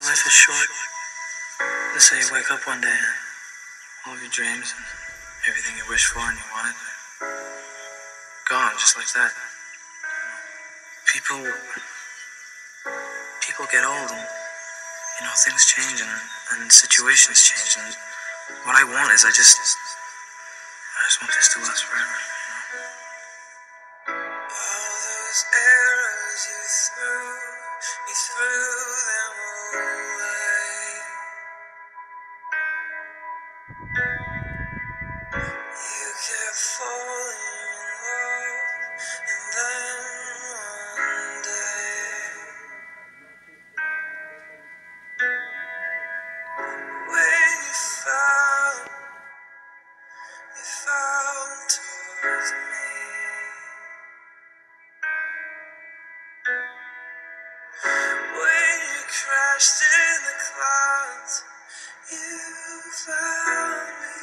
Life is short. Let's say you wake up one day and all of your dreams and everything you wished for and you wanted gone just like that. People people get old and things change and situations change and what I want is I just want this to last forever. All those arrows you threw them away. You kept falling in love, and then one day, when you found towards me, when you crashed in the clouds, you found me.